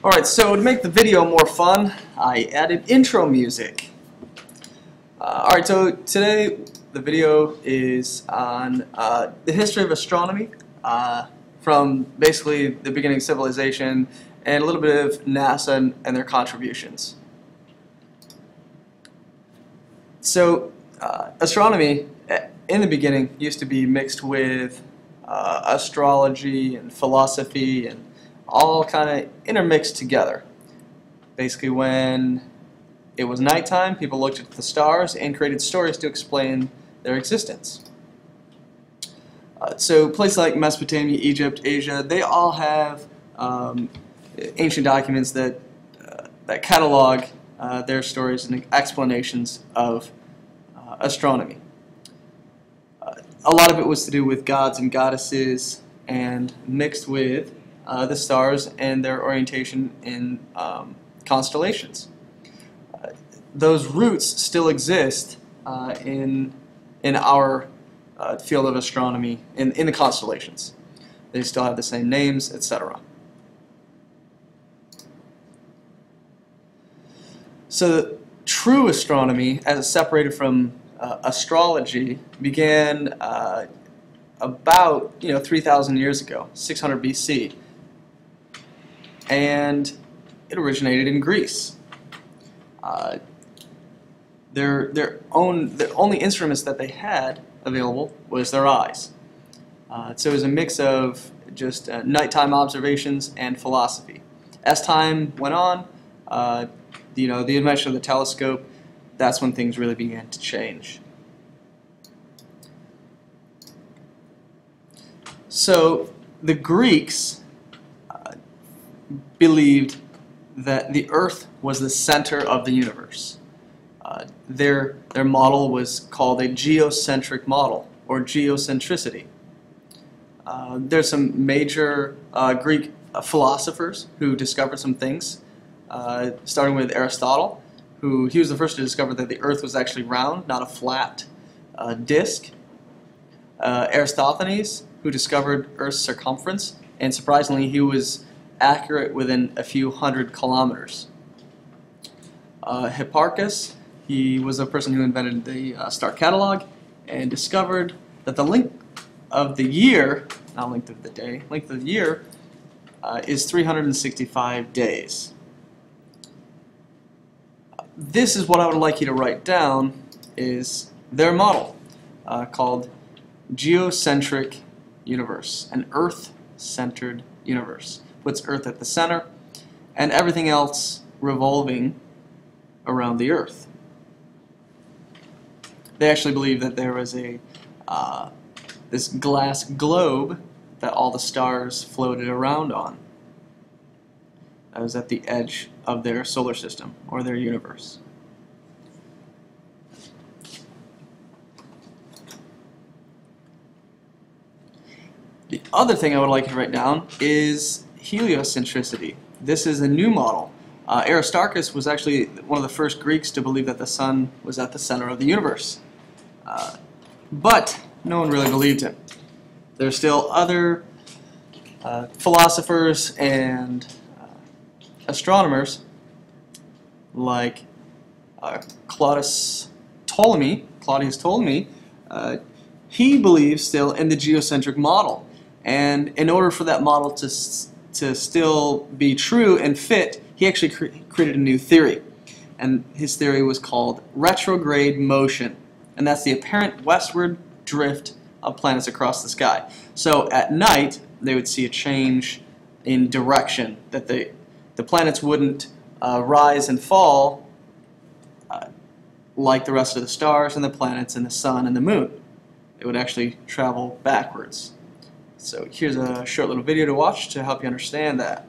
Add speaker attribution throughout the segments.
Speaker 1: Alright, so to make the video more fun, I added intro music. Alright, so today the video is on the history of astronomy, from basically the beginning of civilization, and a little bit of NASA and their contributions. So, astronomy in the beginning used to be mixed with astrology and philosophy and all kind of intermixed together. Basically, when it was nighttime, people looked at the stars and created stories to explain their existence. So places like Mesopotamia, Egypt, Asia, they all have ancient documents that catalog their stories and explanations of astronomy. A lot of it was to do with gods and goddesses and mixed with the stars and their orientation in constellations. Those roots still exist in our field of astronomy, in the constellations. They still have the same names, etc. So true astronomy, as separated from astrology, began about 3,000 years ago, 600 BC, and it originated in Greece. The only instruments that they had available was their eyes. So it was a mix of just nighttime observations and philosophy. As time went on, the invention of the telescope, that's when things really began to change. So the Greeks believed that the Earth was the center of the universe. Their model was called a geocentric model, or geocentricity. There's some major Greek philosophers who discovered some things, starting with Aristotle, he was the first to discover that the Earth was actually round, not a flat disk. Aristophanes, who discovered Earth's circumference, and surprisingly he was accurate within a few hundred kilometers. Hipparchus, he was a person who invented the star catalog and discovered that the length of the year, not length of the day, length of the year is 365 days. This is what I would like you to write down, is their model called geocentric universe, an Earth-centered universe. Puts Earth at the center and everything else revolving around the Earth. They actually believe that there was this glass globe that all the stars floated around on. That was at the edge of their solar system, or their universe. The other thing I would like you to write down is heliocentricity. This is a new model. Aristarchus was actually one of the first Greeks to believe that the sun was at the center of the universe. But no one really believed him. There are still other philosophers and astronomers like Claudius Ptolemy. He believes still in the geocentric model. And in order for that model to still be true and fit, he actually created a new theory. And his theory was called retrograde motion. And that's the apparent westward drift of planets across the sky. So at night, they would see a change in direction, that the planets wouldn't rise and fall like the rest of the stars and the planets and the sun and the moon. It would actually travel backwards. So here's a short little video to watch to help you understand that.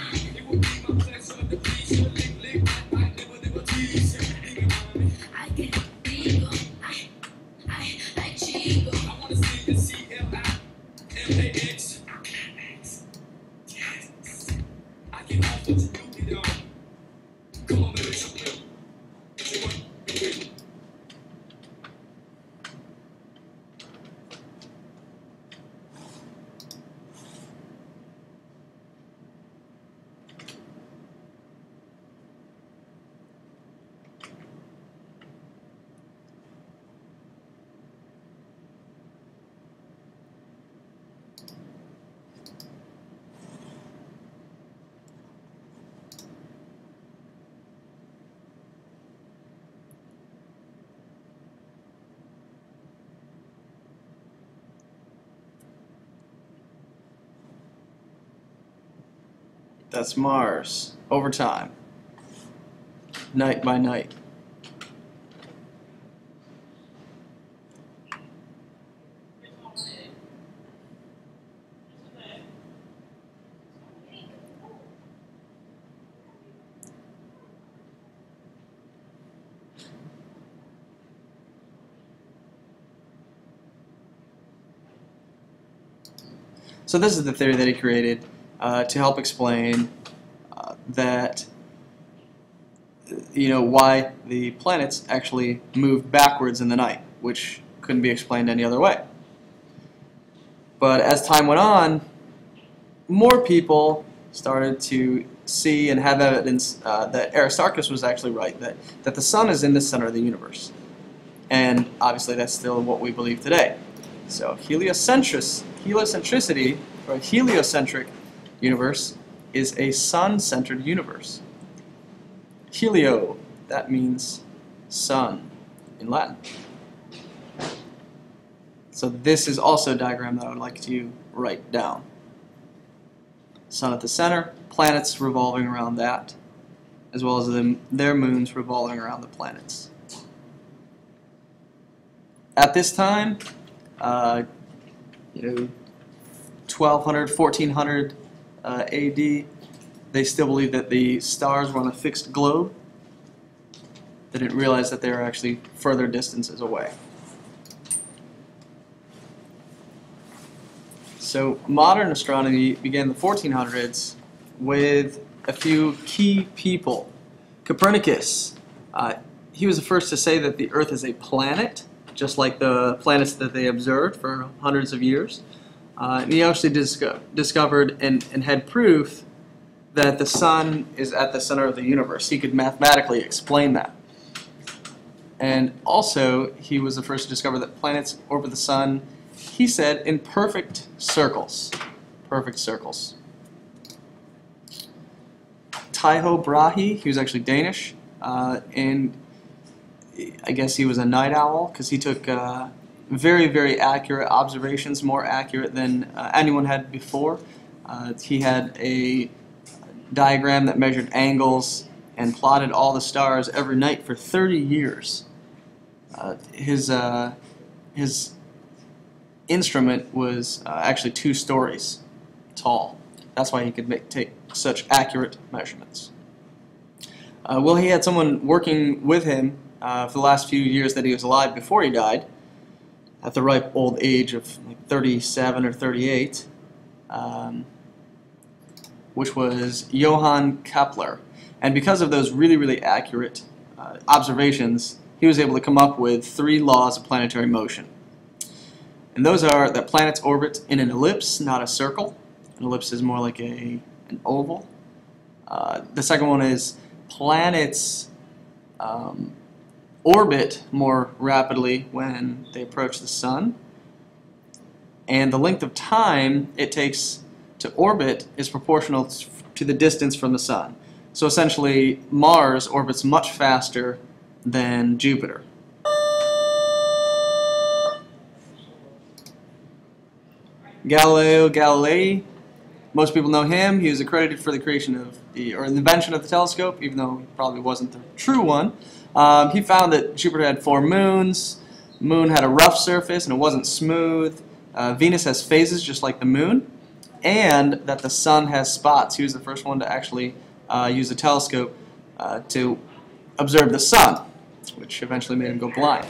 Speaker 2: I get
Speaker 1: That's Mars over time, night by night. So this is the theory that he created to help explain that why the planets actually moved backwards in the night, which couldn't be explained any other way. But as time went on, more people started to see and have evidence that Aristarchus was actually right, that the sun is in the center of the universe. And obviously that's still what we believe today. So heliocentricity, or a heliocentric universe, is a sun-centered universe. Helio, that means sun in Latin. So this is also a diagram that I would like to write down. Sun at the center, planets revolving around that, as well as their moons revolving around the planets. At this time, 1200, 1400 AD, they still believed that the stars were on a fixed globe. They didn't realize that they were actually further distances away. So modern astronomy began in the 1400s with a few key people. Copernicus, he was the first to say that the Earth is a planet, just like the planets that they observed for hundreds of years. And he actually discovered and had proof that the sun is at the center of the universe. He could mathematically explain that. And also, he was the first to discover that planets orbit the sun, he said, in perfect circles. Perfect circles. Tycho Brahe, he was actually Danish, and I guess he was a night owl because he took very, very accurate observations, more accurate than anyone had before. He had a diagram that measured angles and plotted all the stars every night for 30 years. His instrument was actually 2 stories tall. That's why he could take such accurate measurements. Well, he had someone working with him for the last few years that he was alive before he died, at the ripe old age of like 37 or 38, which was Johann Kepler. And because of those really, really accurate observations, he was able to come up with 3 laws of planetary motion. And those are that planets orbit in an ellipse, not a circle. An ellipse is more like an oval. The second one is planets orbit more rapidly when they approach the sun. And the length of time it takes to orbit is proportional to the distance from the sun. So essentially, Mars orbits much faster than Jupiter. Galileo Galilei, most people know him. He was accredited for the creation of the invention of the telescope, even though he probably wasn't the true one. He found that Jupiter had 4 moons. The moon had a rough surface and it wasn't smooth. Venus has phases just like the moon, and that the sun has spots. He was the first one to actually use a telescope to observe the sun, which eventually made him go blind.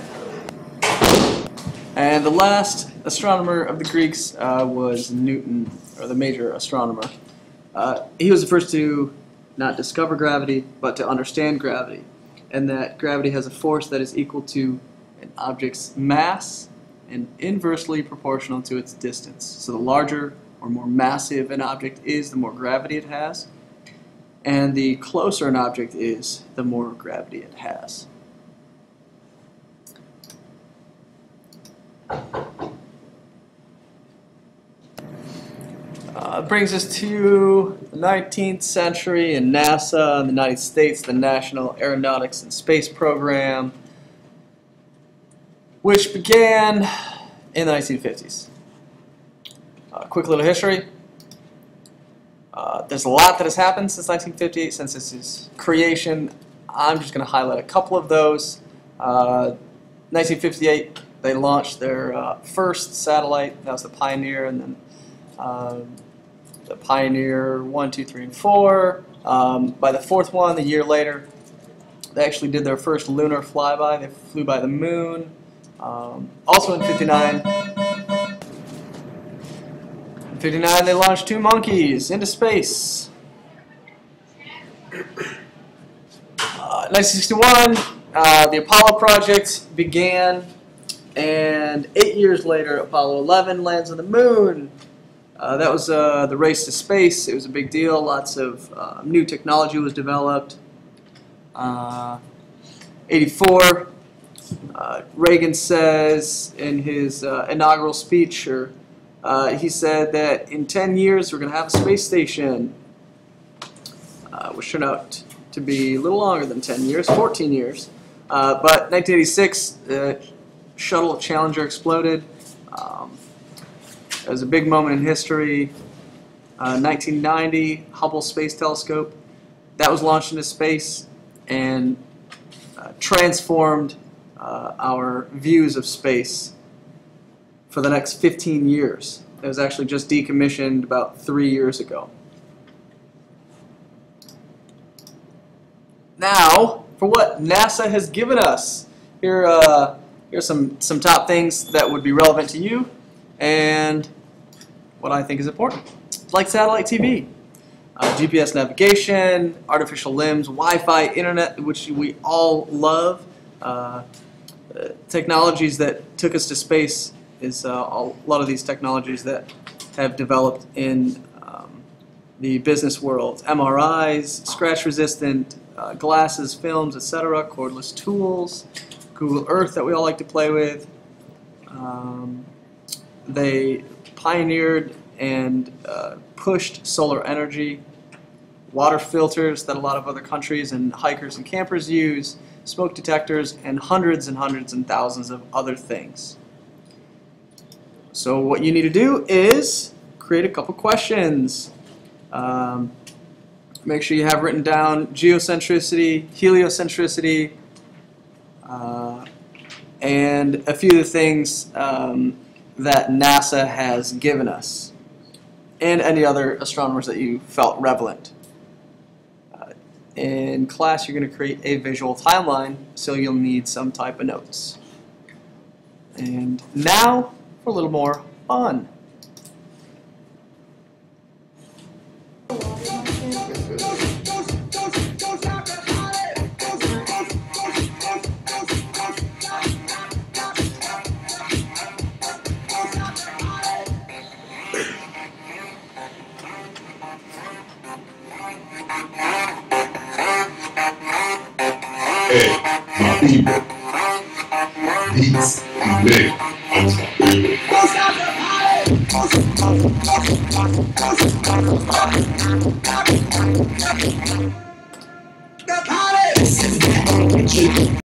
Speaker 1: And the last astronomer of the Greeks was Newton, or the major astronomer. He was the first to not discover gravity, but to understand gravity, and that gravity has a force that is equal to an object's mass and inversely proportional to its distance. So the larger or more massive an object is, the more gravity it has, and the closer an object is, the more gravity it has. Brings us to the 19th century and NASA in the United States, the National Aeronautics and Space Program, which began in the 1950s. Quick little history. There's a lot that has happened since 1958, since its creation. I'm just going to highlight a couple of those. 1958, they launched their first satellite. That was the Pioneer, and then the Pioneer 1, 2, 3, and 4. By the fourth one, a year later, they actually did their first lunar flyby. They flew by the moon. Also in 59, they launched 2 monkeys into space. 1961, the Apollo project began, and 8 years later, Apollo 11 lands on the moon. That was the race to space. It was a big deal. Lots of new technology was developed. 84, Reagan says in his inaugural speech, he said that in 10 years we're going to have a space station, which turned out to be a little longer than 10 years, 14 years. But 1986, the shuttle Challenger exploded. It was a big moment in history. 1990, Hubble Space Telescope. That was launched into space and transformed our views of space for the next 15 years. It was actually just decommissioned about 3 years ago. Now, for what NASA has given us. Here's some top things that would be relevant to you and what I think is important. Like satellite TV, GPS navigation, artificial limbs, Wi-Fi, internet, which we all love. Technologies that took us to space is a lot of these technologies that have developed in the business world. MRIs, scratch-resistant glasses, films, etc., cordless tools, Google Earth that we all like to play with. They pioneered and pushed solar energy, water filters that a lot of other countries and hikers and campers use, smoke detectors, and hundreds and thousands of other things. So what you need to do is create a couple questions. Make sure you have written down geocentricity, heliocentricity, and a few of the things that NASA has given us, and any other astronomers that you felt relevant. In class, you're going to create a visual timeline, so you'll need some type of notes. And now for a little more fun.
Speaker 2: Hey, my people, peace and big. The party!